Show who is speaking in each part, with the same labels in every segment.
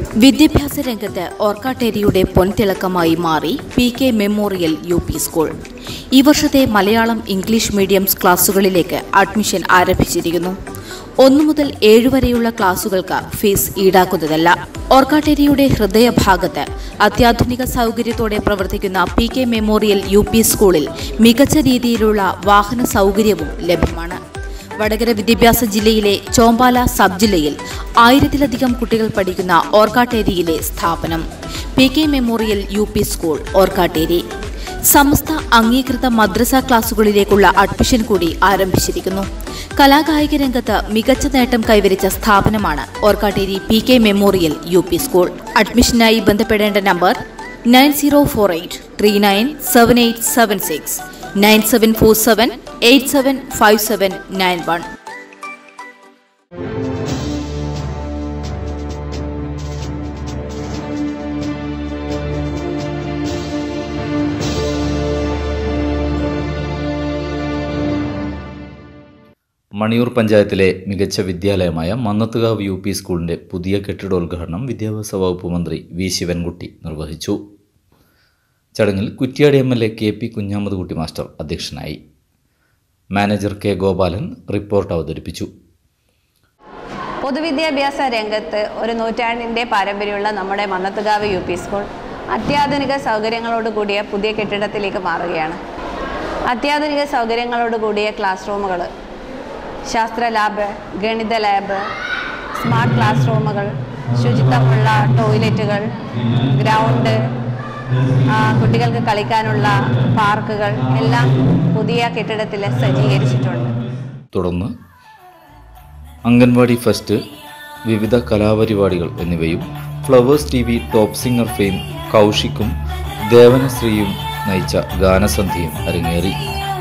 Speaker 1: വിദ്യാഭ്യാസ രംഗത്ത് ഓർക്കാട്ടേരിയുടെ പൊൻതിളക്കമായി മാറി PK മെമ്മോറിയൽ UP സ്കൂൾ. ഈ വർഷത്തെ മലയാളം ഇംഗ്ലീഷ് മീഡിയം ക്ലാസുകളിലേക്ക് അഡ്മിഷൻ ആരംഭിച്ചിരിക്കുന്നു. 1 മുതൽ 7 വരെയുള്ള ക്ലാസുകൾക്ക് ഫീസ് ഈടാക്കുന്നതല്ല. ഓർക്കാട്ടേരിയുടെ ഹൃദയഭാഗത്ത് അത്യാധുനിക സൗകര്യത്തോടെ പ്രവർത്തിക്കുന്ന PK മെമ്മോറിയൽ UP സ്കൂളിൽ മികച്ച രീതിയിലുള്ള വാഹന സൗകര്യവും ലഭ്യമാണ്. വടകര വിദ്യാഭ്യാസ ജില്ലയിലെ ചോമ്പാല സബ് ജില്ലയിൽ 1000-ലധികം കുട്ടികൾ പഠിക്കുന്ന ഓർക്കാട്ടേരിയിലെ സ്ഥാപനം PK memorial UP school Orkkatteri. Samastha അംഗീകൃത മദ്രസ ക്ലാസുകളിലേക്കുള്ള അഡ്മിഷൻ കൂടി ആരംഭിച്ചിരിക്കുന്നു. കലാകായിക രംഗത്ത് മികച്ച നേട്ടം കൈവരിച്ച സ്ഥാപനമാണ് Orkkatteri PK memorial UP school. അഡ്മിഷനായി ബന്ധപ്പെടേണ്ട നമ്പർ 9048397876 9747875791.
Speaker 2: മണിയൂർ പഞ്ചായത്തിലെ മികച്ച വിദ്യാലയമായ മന്നത്തുകാവ് UP സ്കൂളിന്റെ പുതിയ കെട്ടിടോദ്ഘാടനം വിദ്യാഭ്യാസ വകുപ്പ് മന്ത്രി V. ശിവൻകുട്ടി നിർവഹിച്ചു. ചടങ്ങിൽ Kuttiady MLA KP Kunhammadkutty master അധ്യക്ഷനായി. Manager K. ഗോപാലൻ റിപ്പോർട്ട് അവതരിപ്പിച്ചു.
Speaker 3: പൊതുവിദ്യാഭ്യാസ രംഗത്ത് ഒരു നൂറ്റാണ്ടിൻ്റെ പാരമ്പര്യമുള്ള നമ്മുടെ മന്നത്തുകാവ് UP സ്കൂൾ അത്യാധുനിക സൗകര്യങ്ങളോട് കൂടിയ പുതിയ കെട്ടിടത്തിലേക്ക് മാറുകയാണ്. അത്യാധുനിക സൗകര്യങ്ങളോട് കൂടിയ ക്ലാസ് റൂമുകൾ, ശാസ്ത്ര ലാബ്, ഗണിത ലാബ്, സ്മാർട്ട് ക്ലാസ് റൂമുകൾ, ശുചിത്വമുള്ള ടോയ്ലറ്റുകൾ, ഗ്രൗണ്ട്, കുട്ടികൾക്ക് കളിക്കാനുള്ള പാർക്കുകൾ എല്ലാം പുതിയ കെട്ടിടത്തിൽ സജ്ജീകരിച്ചിട്ടുണ്ട്.
Speaker 2: തുടർന്ന് അംഗൻവാടി ഫെസ്റ്റ്, വിവിധ കലാപരിപാടികൾ എന്നിവയും Flowers TV top singer fame കൗശിക്കും ദേവനശ്രീയും നയിച്ച ഗാനസന്ധ്യയും അരങ്ങേറി.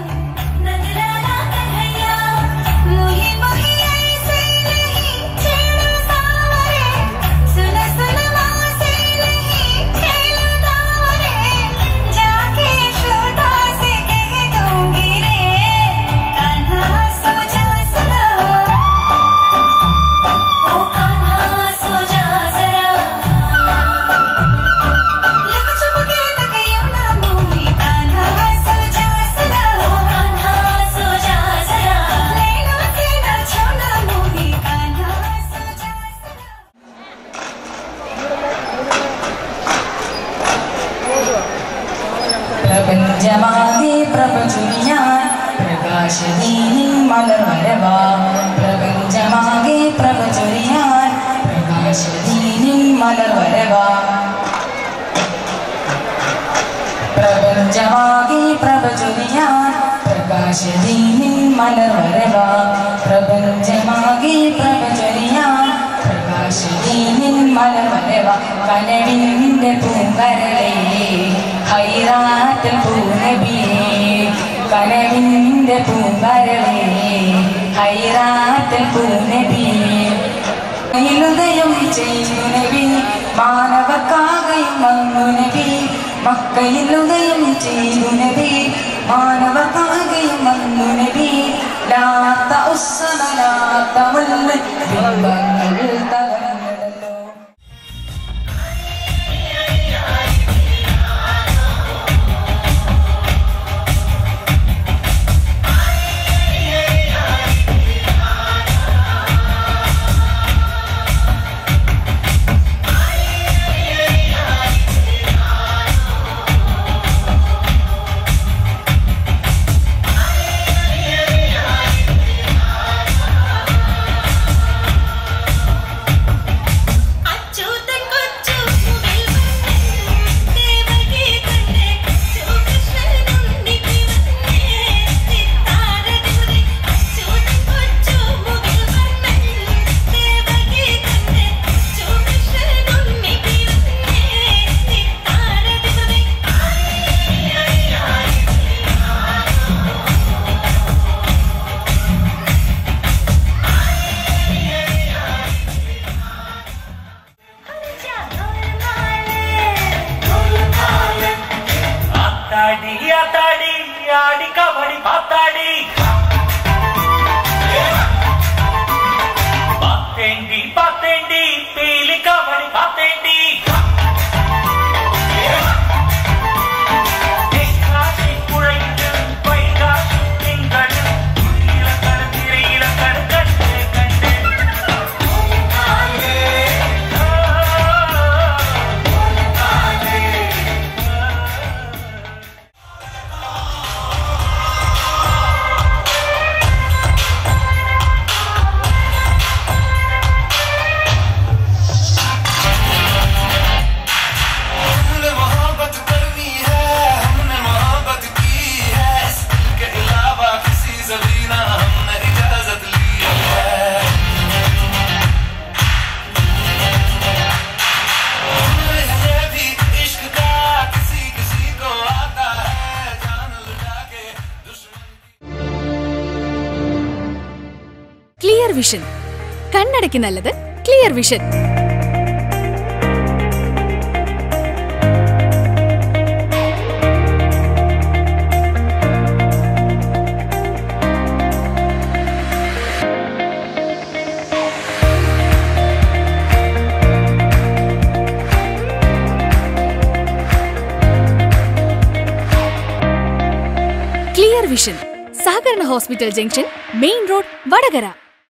Speaker 4: പ്രപഞ്ചമാകെ പ്രഭചുരിയാൻ പ്രകാശദീനിൻ മലർവരവാ. പ്രപഞ്ചമാകെ പ്രഭചുരിയാൻ പ്രകാശദീനിൻ മലർവരവാ. പ്രപഞ്ചമാകെ പ്രഭചുരിയാൻ പ്രകാശദീനിൻ മലർവരവാ. പ്രപഞ്ചമാകെ പ്രഭചുരിയാൻ പ്രകാശദീനിൻ മലർവരവാ. കനവിന്റെ പൂങ്കരളേ ഹൈറാറ്റൽ പൂനബിയേ, കനവിന്റെ പൂങ്കരളേ ഹൈറാറ്റൽ പൂനബിയേ. ഉദയം ചെയ്തു നബി, മാനവർക്കാകയും വന്നു നബി. മക്കയിൽ ഉദയം ചെയ്തു നബി, മാനവർക്കാകയും വന്നു നബി. ലാത്ത ഉസ്സമലാത്ത മുല്ല ബിംബങ്ങൾ തകർന്നല്ലോ.
Speaker 5: आड़ी कबड्डी पाताड़ी पातेंडी पीली कबड्डी पातेंडी
Speaker 6: വിഷൻ. കണ്ണടയ്ക്ക് നല്ലത് ക്ലിയർ വിഷൻ. ക്ലിയർ വിഷൻ, സഹകരണ hospital junction, main road, Vadakara.